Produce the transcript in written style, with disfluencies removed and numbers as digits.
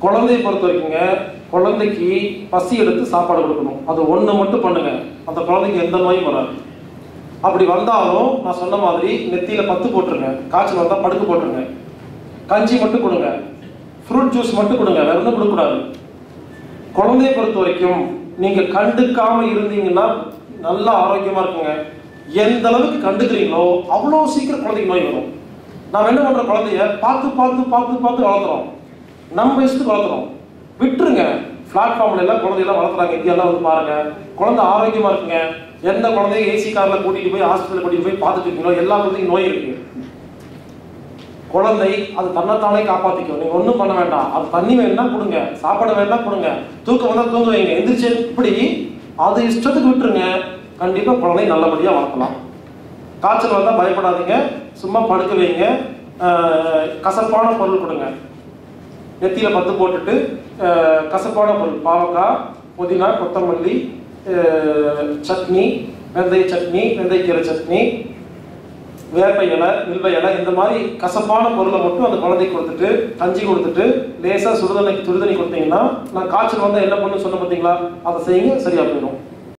குழந்தையை பொறுத்த வரைக்குங்க, குழந்தைக்கு பசி எடுத்து சாப்பாடு கொடுக்கணும். அது ஒன்று மட்டும் பண்ணுங்க, அந்த குழந்தைக்கு எந்த நோயும் வராது. அப்படி வந்தாலும் நான் சொன்ன மாதிரி நெத்தியில் பத்து போட்டுருங்க. காய்ச்சல் வந்தால் படுக்க போட்டுருங்க. கஞ்சி மட்டும் கொடுங்க, ஃப்ரூட் ஜூஸ் மட்டும் கொடுங்க, வேற ஒன்றும் கொடுக்கக்கூடாது. குழந்தையை பொறுத்த வரைக்கும் நீங்கள் கண்டுக்காம இருந்தீங்கன்னா நல்லா ஆரோக்கியமாக இருக்குங்க. எந்த அளவுக்கு கண்டுக்கிறீங்களோ அவ்வளோ சீக்கிரம் குழந்தைக்கு நோய் வரும். நாம் என்ன பண்ணுறோம், குழந்தைய பார்த்து பார்த்து பார்த்து பார்த்து வளர்த்துறோம், நம்ம இஷ்டத்துக்கு வளர்த்துறோம். விட்டுருங்க. பிளாட்ஃபார்ம்ல எல்லாம் குழந்தையெல்லாம் வளர்த்துறாங்க, இந்தியாலாம் வந்து பாருங்க, குழந்தை ஆரோக்கியமாக இருக்குங்க. எந்த குழந்தைய ஏசி காரில் கூட்டிகிட்டு போய் ஹாஸ்பிட்டலில் கூட்டிகிட்டு போய் பார்த்துட்டு இருக்கீங்களோ எல்லா குழந்தைக்கும் நோய் இருக்கு. குழந்தை அது தன்னைத்தானே காப்பாற்றிக்கும். நீங்கள் ஒன்றும் பண்ண வேண்டாம். அது தண்ணி வேணும்னா கொடுங்க, சாப்பாடு வேணும்னா கொடுங்க, தூக்கம் வந்தால் தூங்க வைங்க, எந்திரிச்சு இப்படி அது இஷ்டத்துக்கு விட்டுருங்க. கண்டிப்பாக குழந்தை நல்லபடியாக வளர்க்கலாம். காய்ச்சல் வந்தால் பயப்படாதீங்க, சும்மா படுக்க வைங்க. கசப்பான பொருள் கொடுங்க. நெத்தியில் பத்து போட்டுட்டு கசப்பான பொருள், பாவக்காய், புதினா, கொத்தமல்லி, சட்னி, வெந்தய சட்னி, வெந்தயக்கீரை சட்னி, வேப்ப இலை, வில்வ இலை, இந்த மாதிரி கசப்பான பொருளை மட்டும் அந்த குழந்தைக்கு கொடுத்துட்டு கஞ்சி கொடுத்துட்டு லேசாக சுடுதண்ணி கொடுத்தீங்கன்னா, நான் காய்ச்சல் வந்தால் என்ன பண்ணு சொன்ன பார்த்தீங்களா, அதை செய்யுங்க, சரியாக போயிடும்.